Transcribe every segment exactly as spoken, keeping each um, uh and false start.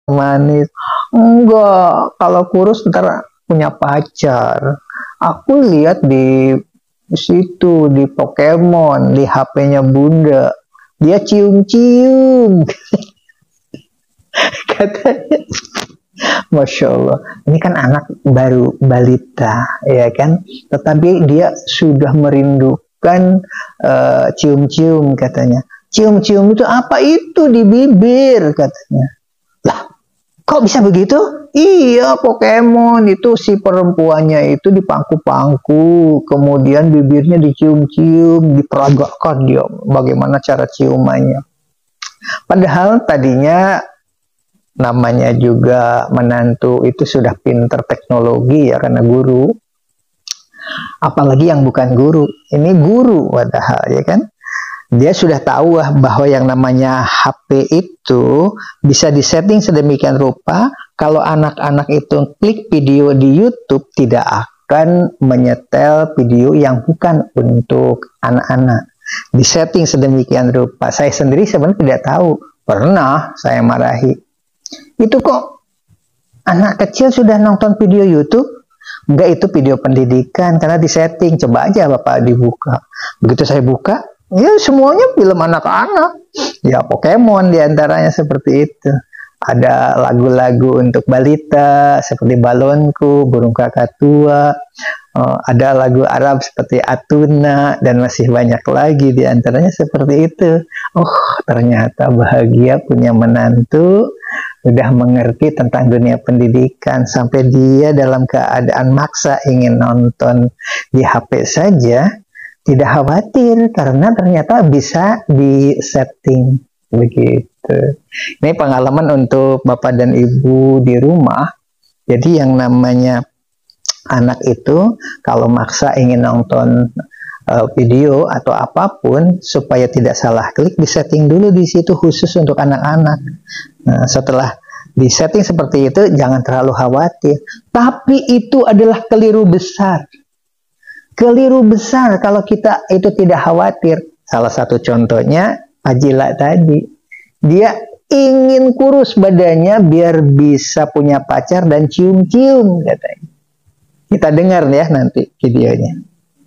manis. Enggak, kalau kurus ntar punya pacar. Aku lihat di situ, di Pokemon, di H P-nya Bunda, dia cium-cium. Katanya, Masya Allah, ini kan anak baru balita, ya kan? Tetapi dia sudah merindukan uh, cium-cium, katanya. Cium-cium itu apa itu di bibir, katanya. Lah, kok bisa begitu? Iya, Pokemon itu si perempuannya itu dipangku-pangku, kemudian bibirnya dicium-cium, diperagakan dia bagaimana cara ciumannya. Padahal tadinya namanya juga menantu itu sudah pinter teknologi ya, karena guru. Apalagi yang bukan guru, ini guru padahal ya kan. Dia sudah tahu bahwa yang namanya H P itu bisa disetting sedemikian rupa kalau anak-anak itu klik video di YouTube tidak akan menyetel video yang bukan untuk anak-anak. Disetting sedemikian rupa. Saya sendiri sebenarnya tidak tahu. Pernah saya marahi. Itu kok anak kecil sudah nonton video YouTube? Enggak, itu video pendidikan karena disetting. Coba aja Bapak dibuka. Begitu saya buka, ya semuanya film anak-anak. Ya Pokemon diantaranya seperti itu. Ada lagu-lagu untuk balita seperti Balonku, Burung Kakak Tua. Uh, ada lagu Arab seperti Atuna dan masih banyak lagi diantaranya seperti itu. Oh, ternyata bahagia punya menantu, udah mengerti tentang dunia pendidikan sampai dia dalam keadaan maksa ingin nonton di H P saja. Tidak khawatir karena ternyata bisa di-setting begitu. Ini pengalaman untuk Bapak dan Ibu di rumah. Jadi yang namanya anak itu kalau maksa ingin nonton uh, video atau apapun supaya tidak salah klik, di-setting dulu di situ khusus untuk anak-anak. Nah, setelah di-setting seperti itu jangan terlalu khawatir. Tapi itu adalah keliru besar. Keliru besar kalau kita itu tidak khawatir. Salah satu contohnya Ajila tadi. Dia ingin kurus badannya biar bisa punya pacar dan cium-cium katanya. Kita dengar ya nanti videonya.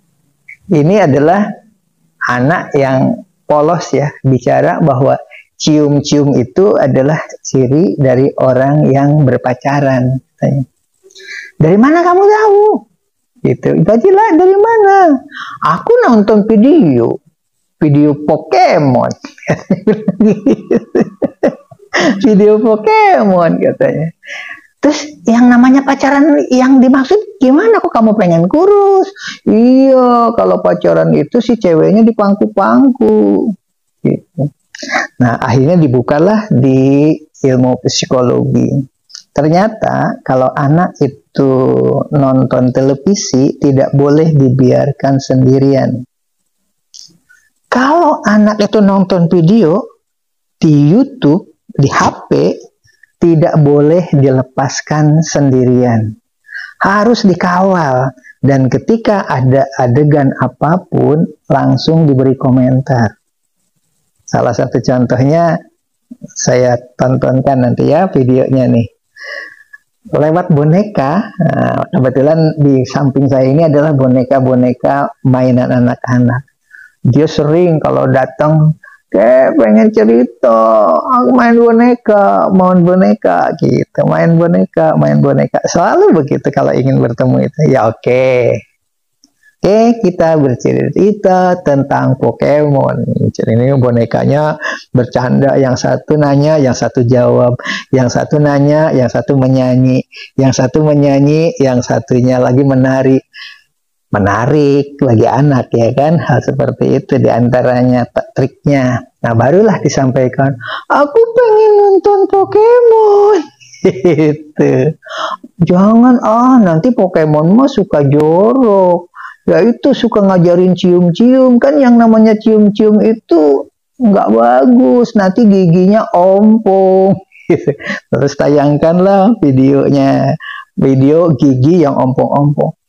Ini adalah anak yang polos ya, bicara bahwa cium-cium itu adalah ciri dari orang yang berpacaran katanya. Dari mana kamu tahu? Gitu. Bajilah dari mana? Aku nonton video, video Pokemon, video Pokemon katanya. Terus yang namanya pacaran yang dimaksud gimana? Kok kamu pengen kurus? Iya, kalau pacaran itu si ceweknya dipangku-pangku. Gitu. Nah, akhirnya dibukalah di ilmu psikologi. Ternyata kalau anak itu nonton televisi tidak boleh dibiarkan sendirian. Kalau anak itu nonton video di YouTube, di H P, tidak boleh dilepaskan sendirian. Harus dikawal. Dan ketika ada adegan apapun, langsung diberi komentar. Salah satu contohnya, saya tontonkan nanti ya videonya nih. Lewat boneka, nah, kebetulan di samping saya ini adalah boneka-boneka mainan anak-anak. Dia sering kalau datang, kayak pengen cerita, aku main boneka, main boneka, gitu, main boneka, main boneka, selalu begitu kalau ingin bertemu itu. Ya oke, okay. oke okay, kita bercerita tentang Pokemon. Ini bonekanya bercanda, yang satu nanya, yang satu jawab, yang satu nanya, yang satu menyanyi, yang satu menyanyi, yang satunya lagi menari. Menarik lagi anak ya kan, hal seperti itu diantaranya triknya. Nah barulah disampaikan, aku pengen nonton Pokemon gitu. Jangan ah, nanti Pokemon mah suka jorok ya, itu suka ngajarin cium-cium, kan yang namanya cium-cium itu nggak bagus, nanti giginya ompong gitu. Terus tayangkanlah videonya, video gigi yang ompong-ompong.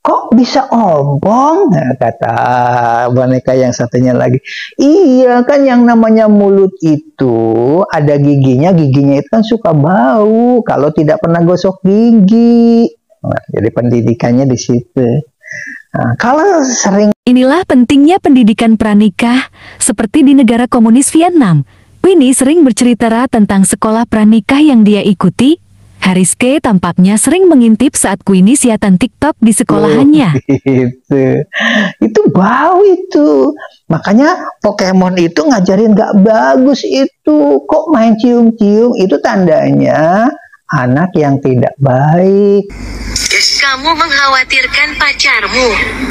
kok bisa obong? Nah, kata boneka yang satunya lagi, iya kan yang namanya mulut itu ada giginya, giginya itu kan suka bau kalau tidak pernah gosok gigi. Nah, jadi pendidikannya di situ. Nah, kalau sering Inilah pentingnya pendidikan pranikah seperti di negara komunis Vietnam. Winnie sering bercerita tentang sekolah pranikah yang dia ikuti. Hariske tampaknya sering mengintip saat Queenie siatan TikTok di sekolahannya. Oh, itu, itu bau itu. Makanya Pokemon itu ngajarin gak bagus itu. Kok main cium-cium, itu tandanya anak yang tidak baik. Kamu mengkhawatirkan pacarmu.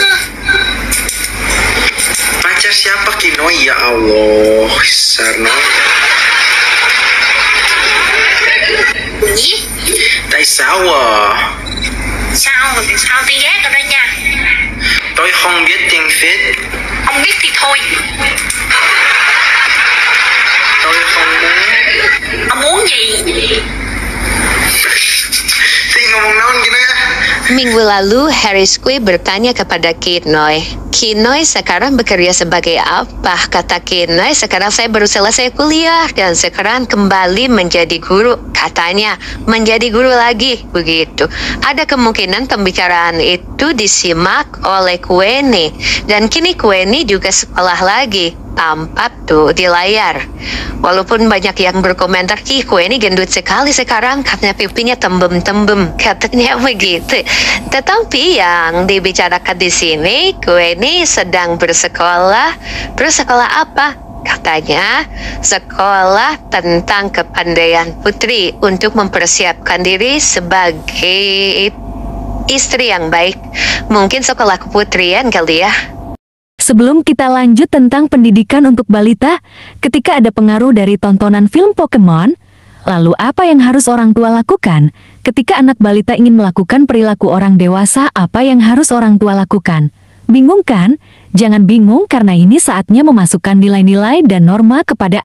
Pacar siapa Kinoi? Ya Allah, Sarno. Nhí, Tại sao à? sao sao tôi ghét ở đây nha. Tôi không biết tiếng Việt. Không biết thì thôi. Tôi không muốn. Ông muốn gì? Thì ngomong naon gini ya? Minggu lalu Hariske bertanya kepada Kinoi. Kinoi sekarang bekerja sebagai apa? Kata Kinoi, sekarang saya baru selesai kuliah dan sekarang kembali menjadi guru. Katanya, menjadi guru lagi, begitu. Ada kemungkinan pembicaraan itu disimak oleh Queenie. Dan kini Queenie juga sekolah lagi. Tampak tuh di layar. Walaupun banyak yang berkomentar, "Ih, Queenie gendut sekali sekarang karena pipinya tembem-tembem." Katanya begitu. Tetapi yang dibicarakan di sini, Queenie sedang bersekolah. Bersekolah apa? Katanya sekolah tentang kepandaian putri untuk mempersiapkan diri sebagai istri yang baik. Mungkin sekolah keputrian kali ya. Sebelum kita lanjut tentang pendidikan untuk balita, ketika ada pengaruh dari tontonan film Pokemon, lalu apa yang harus orang tua lakukan? Ketika anak balita ingin melakukan perilaku orang dewasa, apa yang harus orang tua lakukan? Bingung kan? Jangan bingung karena ini saatnya memasukkan nilai-nilai dan norma kepada